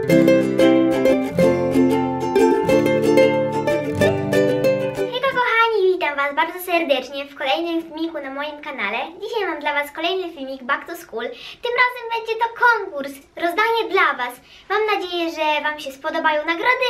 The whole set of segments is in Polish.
Bardzo serdecznie w kolejnym filmiku na moim kanale. Dzisiaj mam dla Was kolejny filmik Back to School. Tym razem będzie to konkurs, rozdanie dla Was. Mam nadzieję, że Wam się spodobają nagrody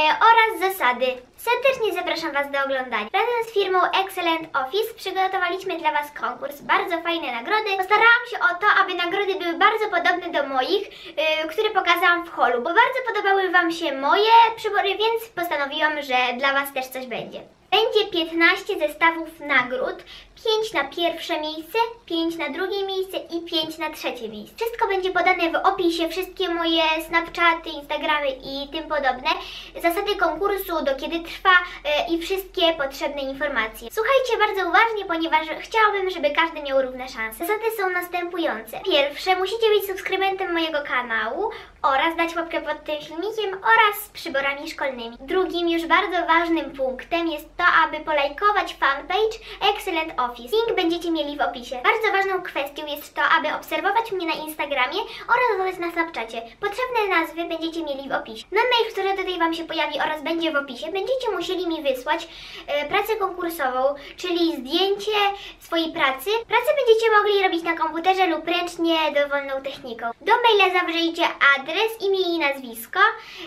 oraz zasady. Serdecznie zapraszam Was do oglądania. Razem z firmą Excellent Office przygotowaliśmy dla Was konkurs. Bardzo fajne nagrody. Postarałam się o to, aby nagrody były bardzo podobne do moich, które pokazałam w holu, bo bardzo podobały Wam się moje przybory, więc postanowiłam, że dla Was też coś będzie. Będzie 15 zestawów nagród, 5 na pierwsze miejsce, 5 na drugie miejsce i 5 na trzecie miejsce. Wszystko będzie podane w opisie, wszystkie moje Snapchaty, Instagramy i tym podobne. Zasady konkursu, do kiedy trwa i wszystkie potrzebne informacje. Słuchajcie bardzo uważnie, ponieważ chciałabym, żeby każdy miał równe szanse. Zasady są następujące. Pierwsze, musicie być subskrybentem mojego kanału oraz dać łapkę pod tym filmikiem oraz z przyborami szkolnymi. Drugim, już bardzo ważnym punktem jest to, aby polajkować fanpage Excellent Office. Link będziecie mieli w opisie. Bardzo ważną kwestią jest to, aby obserwować mnie na Instagramie oraz na Snapchacie. Potrzebne nazwy będziecie mieli w opisie. Na mail, który tutaj Wam się pojawi oraz będzie w opisie, będziecie musieli mi wysłać pracę konkursową, czyli zdjęcie swojej pracy. Pracę będziecie mogli robić na komputerze lub ręcznie dowolną techniką. Do maila zawrzyjcie adres, imię i nazwisko,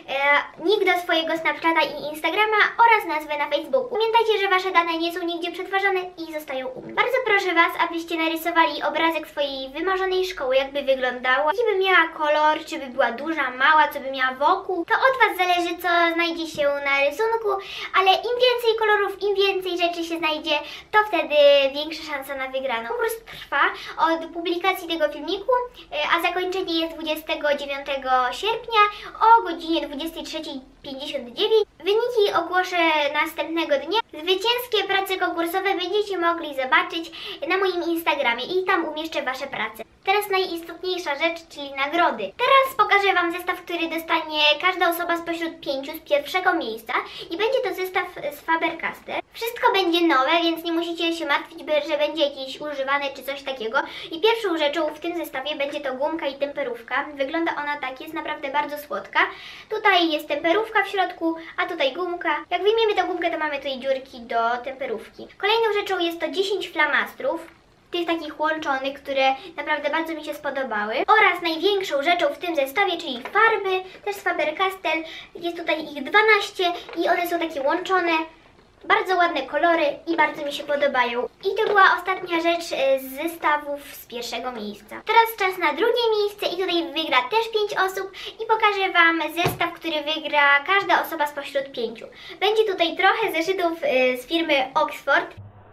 nick do swojego Snapchata i Instagrama oraz nazwę na Facebooku. Pamiętajcie, że Wasze dane nie są nigdzie przetwarzane i zostają u mnie. Bardzo proszę Was, abyście narysowali obrazek swojej wymarzonej szkoły, jakby wyglądała, jaki by miała kolor, czy by była duża, mała, co by miała wokół. To od Was zależy, co znajdzie się na rysunku, ale im więcej kolorów, im więcej rzeczy się znajdzie, to wtedy większa szansa na wygraną. Konkurs trwa od publikacji tego filmiku, a zakończenie jest 29 sierpnia o godzinie 23:59. Wyniki ogłoszę następnego dnia. Zwycięskie prace konkursowe będziecie mogli zobaczyć na moim Instagramie i tam umieszczę Wasze prace. Teraz najistotniejsza rzecz, czyli nagrody. Teraz pokażę Wam zestaw, który dostanie każda osoba spośród 5 z pierwszego miejsca i będzie to zestaw z Faber-Castell. Wszystko będzie nowe, więc nie musicie się martwić, że będzie jakiś używany czy coś takiego. I pierwszą rzeczą w tym zestawie będzie to gumka i temperówka. Wygląda ona tak, jest naprawdę bardzo słodka. Tutaj jest temperówka w środku, a tutaj gumka. Jak wyjmiemy tę gumkę, to mamy tutaj dziurki do temperówki. Kolejną rzeczą jest to 10 flamastrów. Tych takich łączonych, które naprawdę bardzo mi się spodobały. Oraz największą rzeczą w tym zestawie, czyli farby, też z Faber-Castell. Jest tutaj ich 12 i one są takie łączone. Bardzo ładne kolory i bardzo mi się podobają. I to była ostatnia rzecz z zestawów z pierwszego miejsca. Teraz czas na drugie miejsce i tutaj wygra też 5 osób i pokażę Wam zestaw, który wygra każda osoba spośród 5. Będzie tutaj trochę zeszytów z firmy Oxford.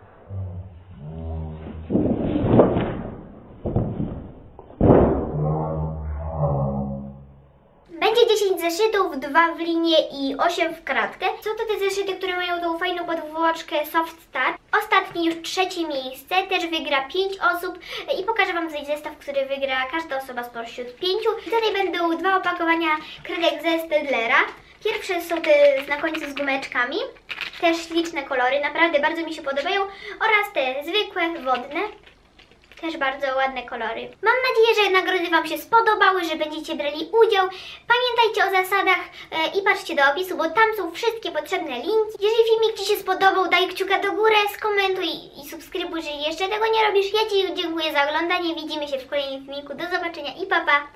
Będzie 10 zeszytów, 2 w linię i 8 w kratkę. Są to te zeszyty, które mają tą fajną podwłoczkę Soft Start. Ostatni, już trzecie miejsce, też wygra 5 osób i pokażę Wam tutaj zestaw, który wygra każda osoba spośród 5. I tutaj będą 2 opakowania kredek ze Staedtlera. Pierwsze są te na końcu z gumeczkami. Też śliczne kolory, naprawdę bardzo mi się podobają. Oraz te zwykłe, wodne. Też bardzo ładne kolory. Mam nadzieję, że nagrody Wam się spodobały, że będziecie brali udział. Pamiętajcie o zasadach i patrzcie do opisu, bo tam są wszystkie potrzebne linki. Jeżeli filmik Ci się spodobał, daj kciuka do góry, skomentuj i subskrybuj, jeżeli jeszcze tego nie robisz. Ja Ci dziękuję za oglądanie. Widzimy się w kolejnym filmiku. Do zobaczenia i pa pa!